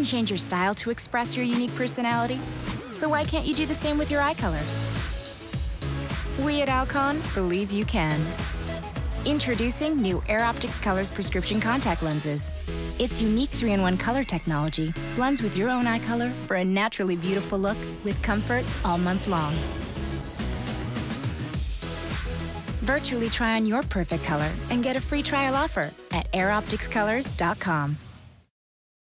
can change your style to express your unique personality. So why can't you do the same with your eye color? We at Alcon believe you can. Introducing new Air Optics Colors prescription contact lenses. Its unique 3-in-1 color technology blends with your own eye color for a naturally beautiful look with comfort all month long. Virtually try on your perfect color and get a free trial offer at airopticscolors.com.